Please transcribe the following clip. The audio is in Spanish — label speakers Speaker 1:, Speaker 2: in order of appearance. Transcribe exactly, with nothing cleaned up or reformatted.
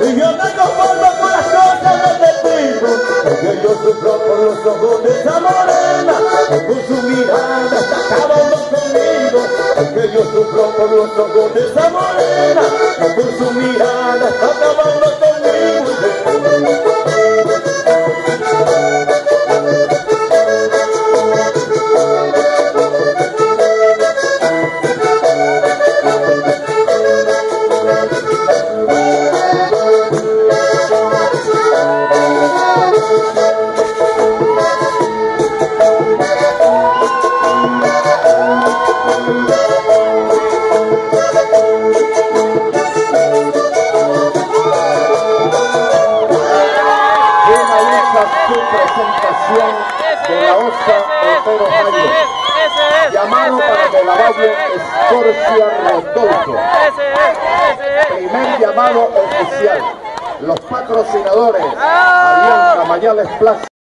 Speaker 1: y yo me conformo con las cosas del destino, porque yo sufro por los ojos de esa morena, que con su mirada está acabando conmigo, porque yo sufro por los ojos de esa morena, que con su mirada está acabando conmigo. Su presentación de la Ossa Otero Jairo, llamado para que la Valle Escorcia Rodolfo. Primer llamado oficial. Los patrocinadores, Alianza Mayales Plaza.